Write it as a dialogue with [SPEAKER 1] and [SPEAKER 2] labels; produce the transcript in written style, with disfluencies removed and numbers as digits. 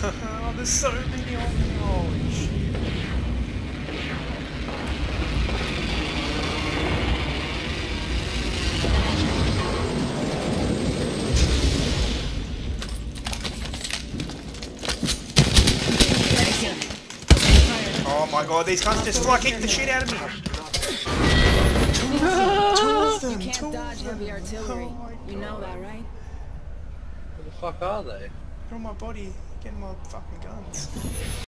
[SPEAKER 1] Oh, there's so many on me. Holy shit. Oh my god, these cunts just fucking the shit out of me. Two of them.
[SPEAKER 2] You can't dodge heavy artillery. You know that, right?
[SPEAKER 3] Where the fuck are they?
[SPEAKER 1] They're on my body, getting my fucking guns.